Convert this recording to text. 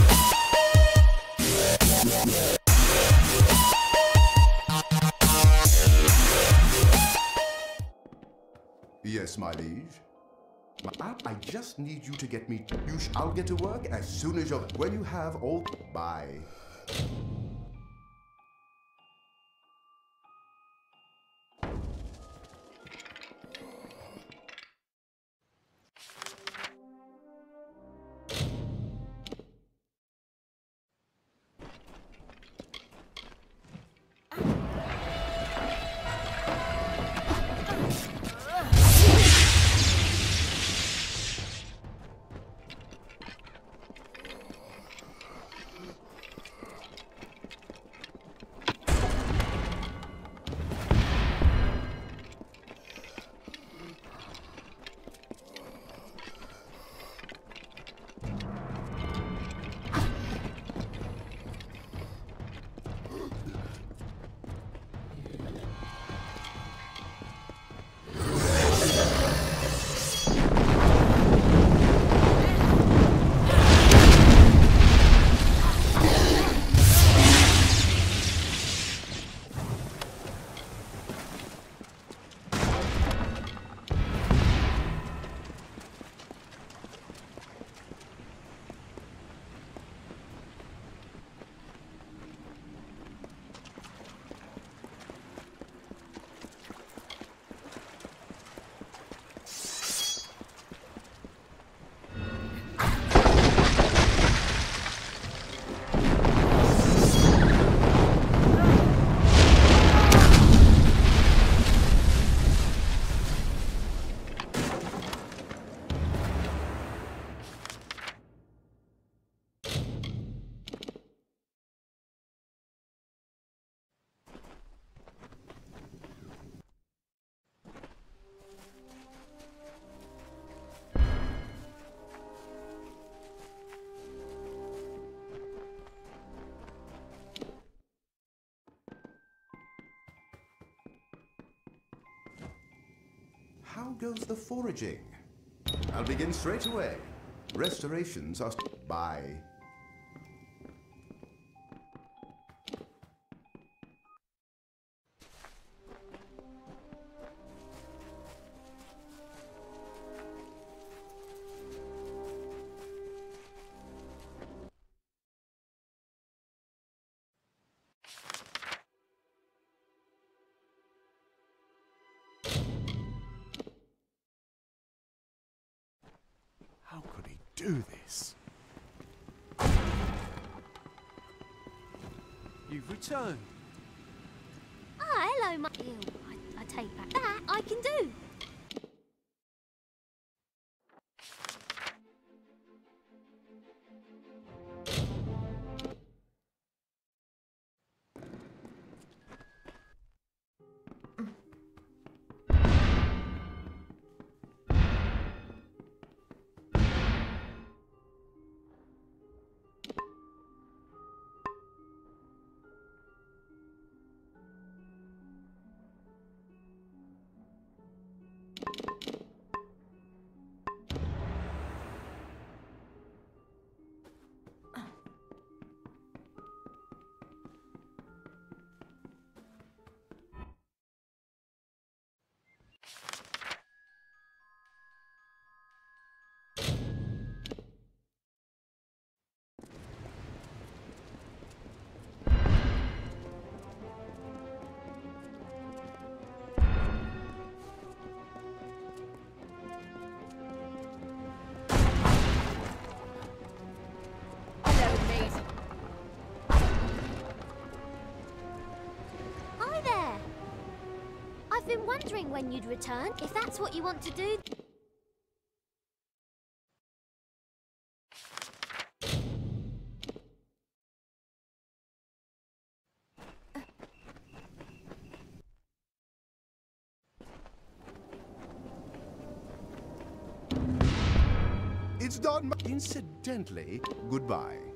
Yes, my liege. I just need you to get me. I'll get to work as soon as you're. When you have all. Bye. How goes the foraging? I'll begin straight away. Restorations are... Bye. How could he do this? You've returned. Ah, hello, my... Ew, I take back that. I can do. I've been wondering when you'd return, if that's what you want to do. It's done. Incidentally, goodbye.